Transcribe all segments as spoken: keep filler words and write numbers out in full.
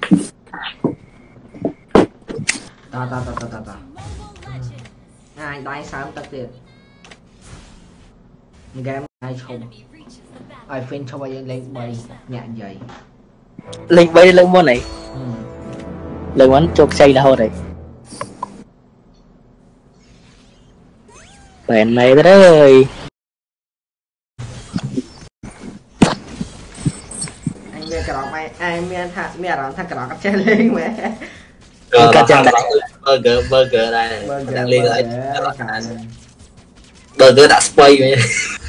ta ta ta ta ta ta ai đai sớm tất tiền game ai không ai phim cho bây giờ lên bay nhạc vậy lên bay lên món này lên món chụp xây là thôi này bạn này đó ơi anh nghe cái đó mày ai nghe thằng mẹ đó thằng cái đó cắt chơi lên mẹ cắt chân burger burger đây đang liên lại burger đã spray vậy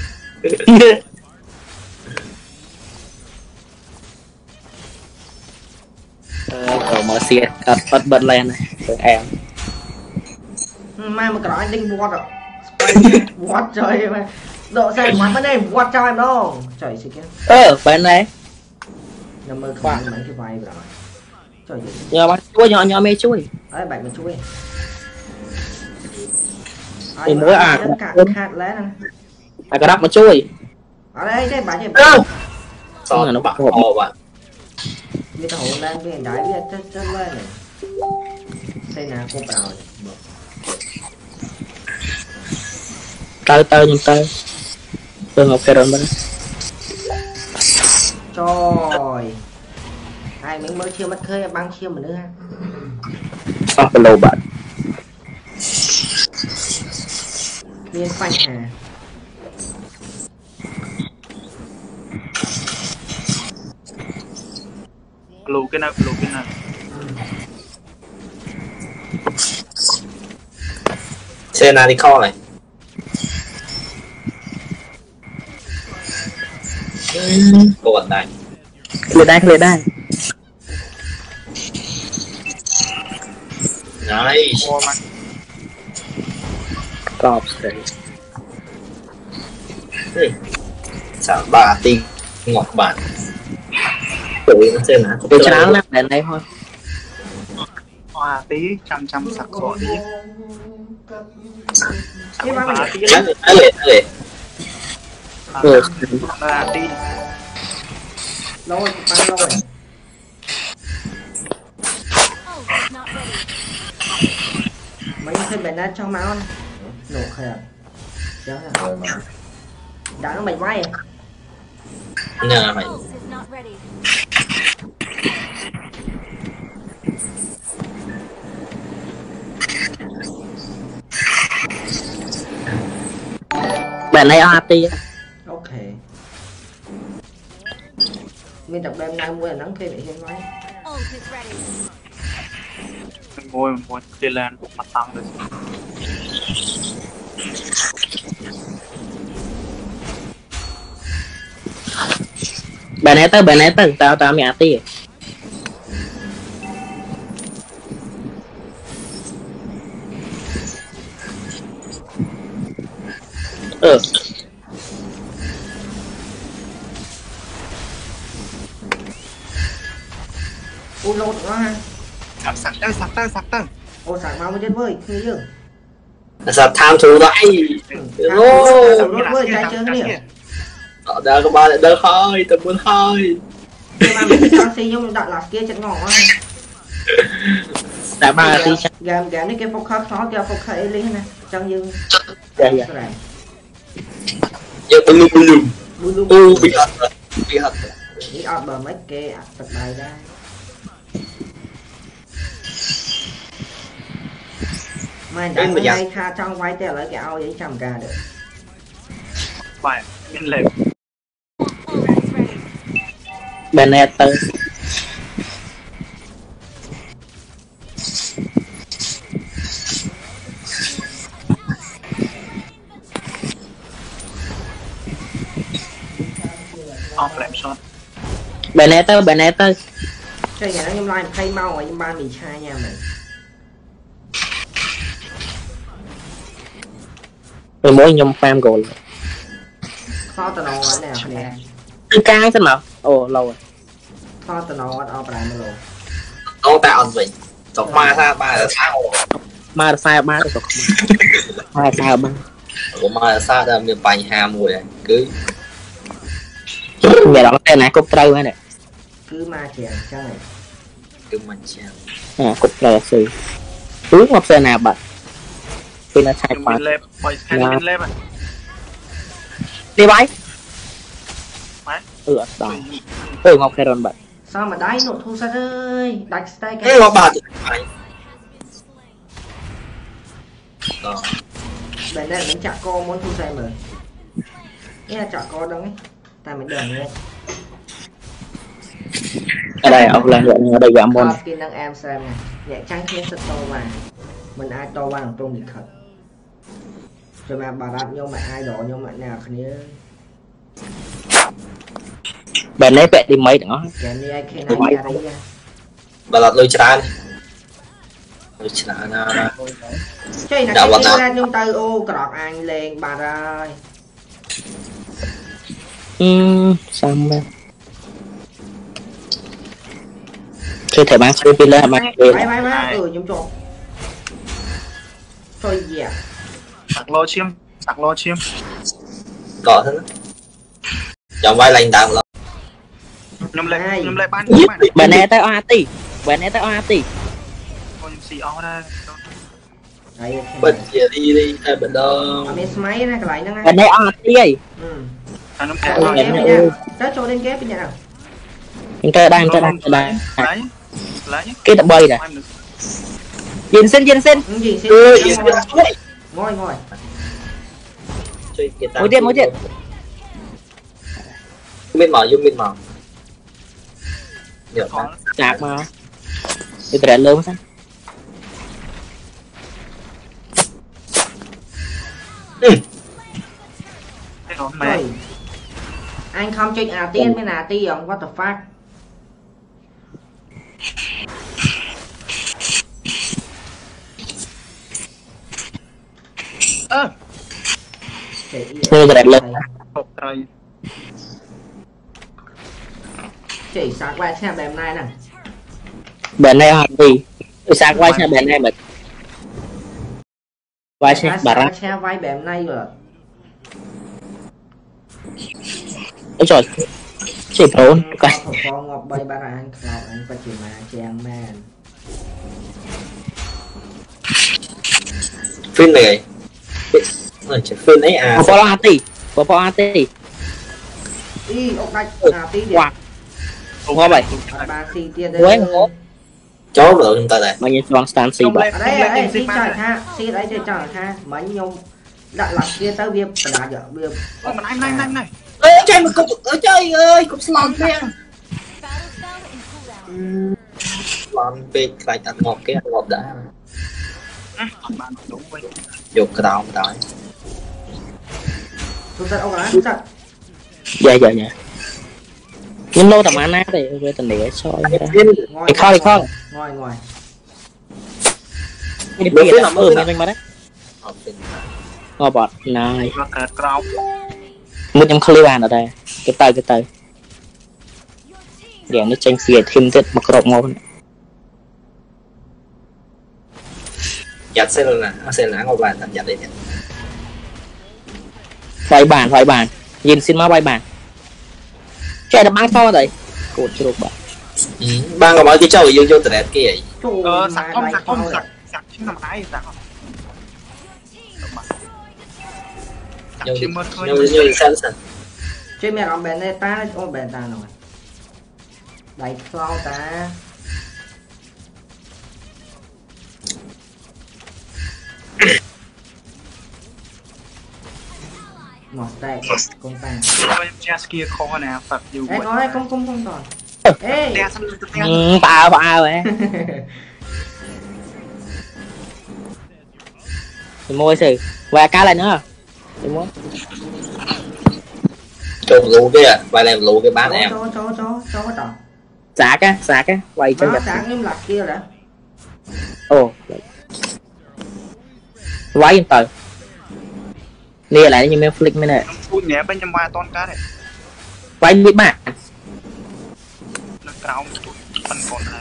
ở mở xe cắt bật bật lên này em mai mà cái đó anh đinh vót rồi vót trời mà độ xe quán bên đây vót cho em đâu trời xịt kia ơ bên này nằm mơ không mấy cái vai rồi trời nhờ bạn chui nhỏ nhỏ mê chui ấy bạn mình chui thì mỗi à cả hạt lé này à cái đắp mà chui ở đây đây bạn sao sao nó bạc hồ bạn biết hồ lên biết đáy biết chất chất lên này đây là cô bảo tơ tơ nhưng tơ tơ ngọc cái rồi trời ai mình mới chưa mất khơi băng chiêu mà nữa ha sao cái lô bạn viên phanh hà lù cái nào lù cái nào xe nào đi kho này cô bạn này lên đây lên đây nice cọp đấy sản ba tinh ngọt bản tuổi nó xem nào tôi chán lắm đến đây thôi hoa tí trăm trăm sặc sọ tí cái ba mày tí lệ lệ lệ ừ là tí lâu rồi băng lâu rồi mấy thêm bên đó cho máu nổ khờ cháu là đã nó mày quay nhà mày bạn này a tê ok mình tập đêm nay mua là nắng khi bị hiện máy mình ngồi mình ngồi đi lên mặt tăng được bạn này tới bạn này tới tao tao mẹ tê ừ ôi lột quá ha sặc sặc tới sặc tới sặc tới ô sạc máu mới chết với khi chứ sao tham thủ đấy ô với trái chơi nè ở đây có ba lại đỡ khơi tôi muốn khơi ba mình cho xì giống đặt là kia chân ngỏ đã ba tí chắc gam gam cái phục khắc khó cho phục khởi lên nè chân dương dạ dạ giờ bùm bùm bùm u bị hất bị hất đi ọt bờ mấy kê tập bài ra mày đã ngay tha trong quay tè lấy cái ao giấy trăm ca được phải bên lệ bạn này tới off lẹp shot bạn này tới bạn này tới cái nhà nó nhâm lai thay mau ở ba mì chai nha mày rồi mỗi nhom farm goal kho tao nấu nè nè cứ cay thế nào ồ lâu rồi kho tao nấu ở bài mà rồi nó tạo gì chọc ma ra ba là sao ma là sai ba được ma là sao ba của ma là sao đây miền bành hà mùi này cứ về đó tên này cúp trâu này cứ ma chèn cho này cứ mình chèo à cục lò xì hướng một xe nào bật khi nó sai mình lên bồi khai mình lên à đi bay máy ừ đó ừ ngọc khai đòn bật sao mà đáy nộ thu sát ơi đánh tay cái cái ngọc bà thì phải đó bên này mình chặt co muốn thu xe mà nghe chặt co đâu ấy ta mình đừng nghe ở đây ông lên rồi ở đây giảm môn kia năng em xem nè nhẹ trắng kia rất to mà mình ai to bằng tôm bị thật rồi mà bà đặt nhau mà ai đỏ nhau mà nào khỉ bên đấy vẽ đi mấy đó cái này ai khi nào ra đây nha bà lọt lôi tràn lôi tràn à chơi là cái ra nhung tay ô cọt anh lên bà ơi ừm xong rồi chơi thể bán chơi pin lên bán bye bye bye ừ nhung trộn chơi gì à sạc lô chiêm sạc lô chiêm có thế chọn vai lành tạm lắm nhầm lại nhầm lại ban bên này tới o tê bên này tới o tê con xì o đây bật kia đi đi hai bên đó máy này cái lại bên này o tê ấy anh nó cho lên ghép bây giờ nào chúng ta đang ta đang đang lấy lấy cái tập bơi này nhìn xin nhìn xin gì xin ngồi ngồi mỗi điện mỗi điện bên mỏ dung bên mỏ được sạc mà cái trẻ lớn sao mày anh không chơi à tiên mới là ti ông what the fuck ơ tôi đẹp lên chỉ sạc qua xem bèm này nè bên này hoạt gì sạc qua xem bên này mà vai xem bà ra xe vai bèm này rồi ôi trời chỉ trốn cái con ngọc bay ba anh cloud anh phải chỉ mà chàng man phim này phim ấy à có a tê có có a tê đi ông đây à tí đi ngó vậy ba xi tiền đây chó vợ chúng ta đây mà nhìn toàn stand xì bạc đây đây xi trời ha xi đấy chơi trời ha mấy nhung đã làm kia tới viêm đã giờ viêm mà anh anh anh này ơi chơi một cục ở chơi ơi cục slon kia slon big lại ăn ngọt cái ăn ngọt đã dục cái đầu tới tôi thật ông là tôi thật dạ dạ dạ nhưng lô tầm anh á thì về tình địa soi ra thì kho thì kho ngồi ngồi đi bây giờ ừ mình mà đấy ngò bọt này mình em khơi bàn ở đây cái tay cái tay để nó tranh xìa thêm tết mặc rộng ngon giặt xe là xe là ngồi bàn giặt đây vài bàn vài bàn nhìn xin má vài bàn chạy là bán to rồi cột cho bạn ban có mấy cái trâu vô vô từ đẹp kia ờ sạc không sạc không sạc sạc chứ làm cái sạc không như như như sao sao chơi mẹ làm bèn này ta ô bèn ta rồi đẩy sao ta một tay con tay kia khó nè phật dù ê có đấy không không không còn ê ba ba vậy thì mua sự và cá lại nữa thì mua trộn lú kia và làm lú cái bán em chó chó chó chó có tỏ sạc á sạc á quay cho nó sạc nhưng lạc kia đã ồ quay yên tờ lia lại như mấy flick mấy này phui nhẹ bên trong ba ton cá này quay biết mà nó cao phần còn lại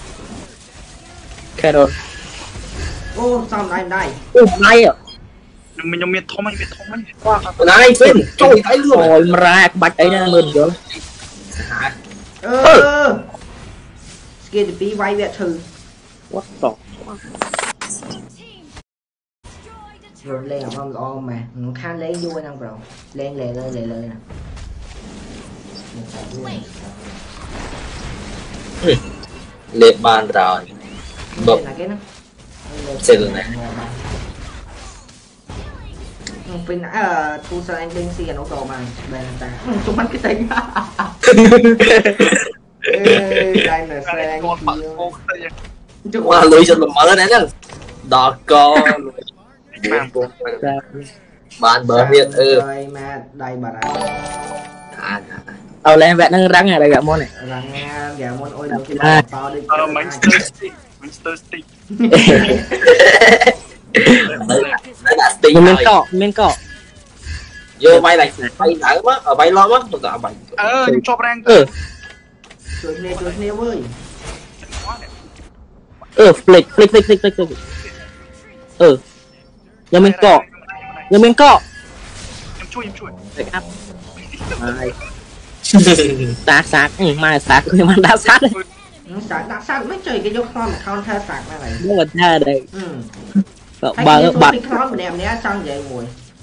Carol ô sao đây đây ô may à mình nhom miệt thom mình miệt thom ấy này phim trôi thấy luôn rồi mà ra bạch ấy nè mình rồi ơ kia thì pi vay vẹt thử what the rồi lên không lo mà nó khăn lấy vui không rồi lên lề lên lề lên nè lệ bàn rồi bập xem rồi này bên nãy thu sang anh bên xì nó cầu mà bên ta chúng mắt cái tay đây là xe qua lưới cho mình mở này nè đỏ co bàn bờ miệt ừ mà đây bà à tao lên vẹn nó răng này đây gạo môn này răng gạo môn ôi được cái to đi Manchester City Manchester City nhưng miếng cọ miếng cọ vô bay này bay đỡ mất ở bay lo mất tôi tạo bay ờ cho răng ừ chuột nè chuột nè ơi ừ flick flick flick flick flick ừ nhưng miếng cọ nhưng miếng cọ em chui em chui sát sát ừ mai sát cứ mà đã sát đấy sạc đã sát mấy trời cái vô kho mà không theo sạc này nó mình ra đây bà bà kho mà đẹp nhé xong vậy mùi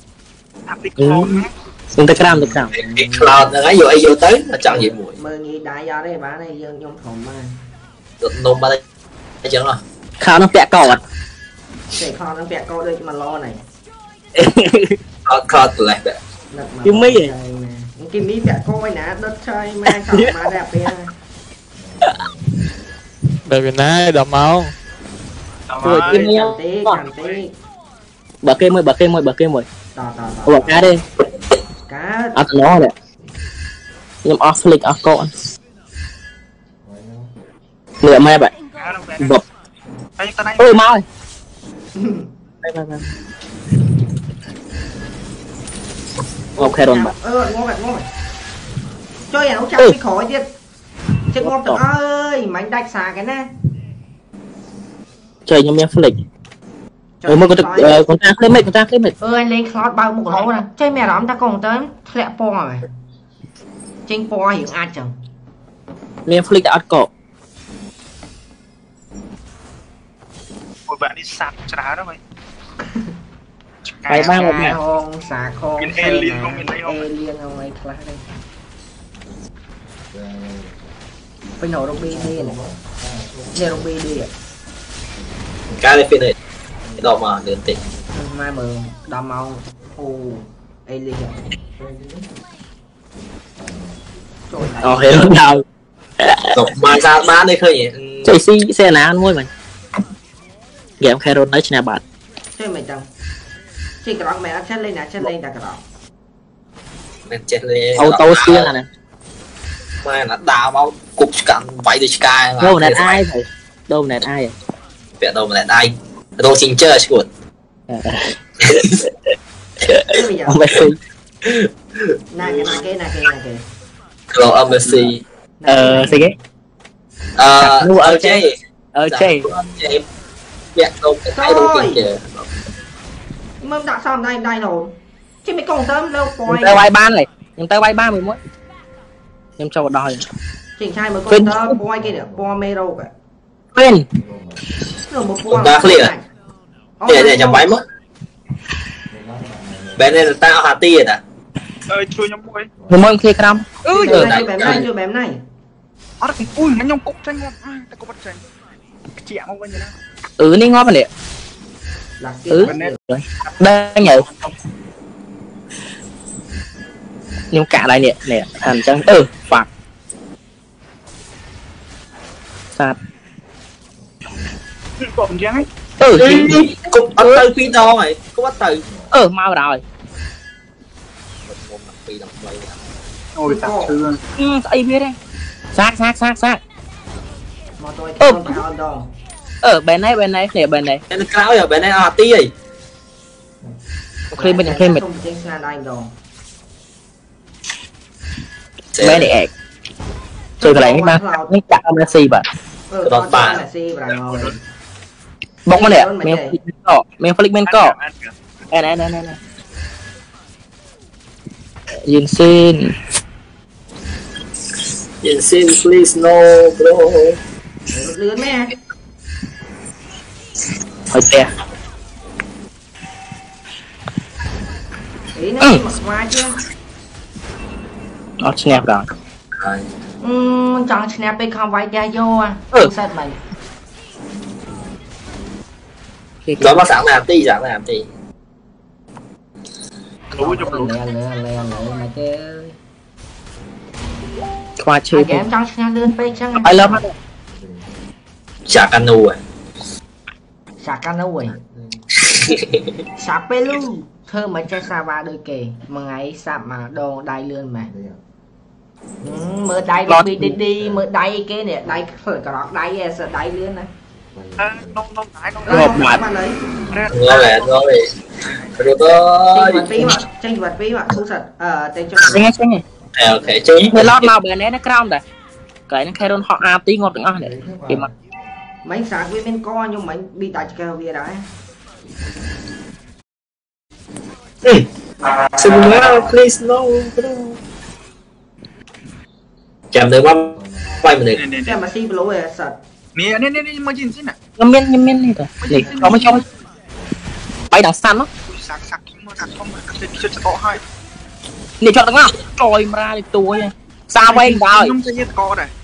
Instagram Instagram cái cloud nó ấy vô ấy vô tới mà chẳng gì mùi mơ nghĩ đại do đây bà này dương trong phòng mà được nôm ba đây thấy chưa rồi khao nó bẹ cỏ để kho nó bẹ câu đây mà lo này cloud cloud từ lại vậy cái mi này cái mi bẹ coi nè đất chơi mà không mà đẹp kia Đây bên này đỏ máu. Rồi kim nhau. Bờ kia mồi, bờ kia mồi, bờ kia mồi. Bờ cá đi. Cá. Ở nó đấy. Nhưng off flick off con. Nửa mai vậy. Bập. Ôi mau. Đây đây đây. Ok rồi bạn. Ơ ngon vậy, ngon vậy. Chơi à nó chặt cái khỏiទៀត. Chết ngon tao ơi, mày đạch xà cái nè. Chơi nhưng em flick. Ừ, mà con ta con ta clip mệt, con ta clip mệt. Ừ, anh lên slot bao một lỗ nè. Chơi mẹ đó ta còn tới lẹ po rồi. Trên po hiện ai chẳng. Em flick đã cổ. Ôi bạn đi sạc trả đó mày. Bay ba một mẹ. Không, xà không. Miền alien không, miền alien không. Alien không ấy class đây. Phải nổ rugby đi này. Đây rugby đi à. Cái này này đỏ mà đường tỉnh mai mờ đỏ màu ô alien Ờ thế lúc nào đọc mà ra bán đây khơi nhỉ chơi xí xe ná ăn môi mày game khai rôn nói cho bạn chơi mày chồng chỉ cái đó mẹ nó chết lên nè chết lên là cái đó mình chết lên auto xuyên là nè mai là đào máu cục cắn váy từ sky đâu này ai vậy đâu này ai vậy đâu mà lại ai đâu xin chơi chuột ông Messi nè cái này cái này cái này cái rồi ông Messi ờ gì cái ờ ở chơi ở chơi dạ đâu cái đâu tiền chơi mà đã xong đây đây rồi chứ mấy con tôm lâu coi tay bay ban này nhưng tay bay ba mươi mốt em cho đòi chỉnh trai mới con tôm coi kia nữa coi mê đâu cả bên ta clear để để cho máy mất bên này là tao hạt ti rồi à ơi chui nhóm mũi người mong kia cam ừ chơi bém này chơi bém này ở đây ui nó nhông cục tranh ngon ta có bắt tranh chị không bao nhiêu nào ừ đi ngon mà nè ừ đây nhỉ nhưng cả lại nè nè thành chân ừ phạt sạt còn giang ấy ừ cũng bắt từ phi đo mày có bắt từ ừ mau rồi ôi tao chưa ừ ai biết đây sát sát sát sát ừ ở bên này bên này nè bên này bên này cao rồi bên này hạt ti rồi khi bên này khi mình bên này chơi cái này mà cái chặt Messi bạn còn bạn bóng mà nè men cọ men flick men cọ nè nè nè nè Jin xin Jin xin please no bro lươn mẹ thôi xe ý nó đi mặc vai chưa nó snap rồi ừm chẳng snap đi không vai ra vô à ừ sao mày đó bác sẵn làm tí sẵn làm tí lúa chụp lúa lẹ lẹ lẹ lẹ mà chứ qua chơi em chẳng snap lươn pe chẳng ai lắm chả canu à sạc cano rồi sạc pe luôn thơ mà chơi xa ba đôi kề mà ngày sạp mà đồ đai lươn mà mở đai đi đi đi mở đai cái này đai phải cả đó đai sợ đai lươn này nông nông nải nông Ngọt ngọt. ngon lẹ ngon lẹ rồi đó vật phí mà tranh vật phí mà thu thật ờ tên cho nghe xem này ok chứ người lót nào bên đấy nó cam này cái nó khai đơn họ a tí ngọt đừng ăn này kìm mặt mấy sạc với bên co nhưng mà bị tại cái kia đấy Samuel please no bro chạm được bấm quay mình nè nè xem mà si lỗ về sợ nè nè nè nè mà nhìn xin nè nhâm miên nhâm miên này rồi để nó mới cho bay đằng xanh đó sạc sạc không mà sạc không mà cái chuyện có hai để cho nó trôi mà ra được tua nha sao bay rồi không chơi co này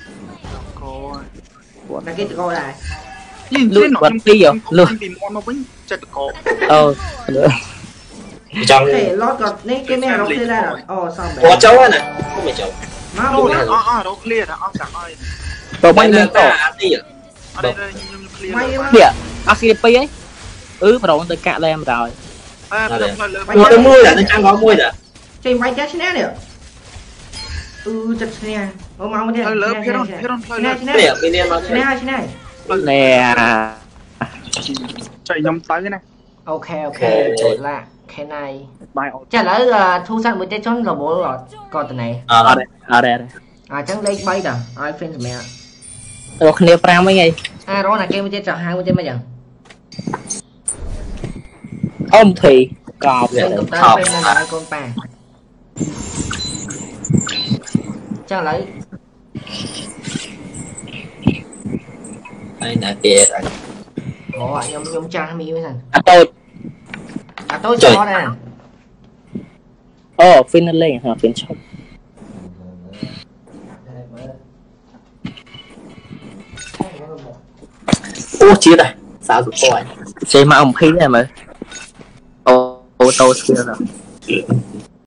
co là cái co này nhìn lượt vật đi rồi lượt tìm con nó vẫn chơi co ờ trong cái lót còn đấy cái mẹ nó kia ra rồi ồ sao có cháu á nè không phải cháu nó đâu luôn đó à đâu clear đó sạc ơi rồi bay lên tổ đi à ở đây đây clear địa axipi ấy ừ mà rồi tới cạ lên rồi nó môi là nó trang có môi à chơi máy chết nè nè ừ chật nè ô máu đi lớn phía đông phía đông nè để nè bên em nó nè nè nè chạy nhóm tới cái này ok ok rồi là cái này bài chả lỡ thu sang một cái chón là bố rồi còn từ này ở đây ở đây à chẳng lấy bay đâu ai phên mẹ rồi nè pram mấy ngày à đó là kêu một cái trò hai một cái bây giờ ông thì cọp phên công ta phên là con bà chẳng lấy đây là kia rồi ồ nhóm nhóm trang mi với thằng à tôi à tôi cho đây ồ phên lên hả phên chồng ô chia này sao được coi xe mà ông khí này mà ô ô tô kia rồi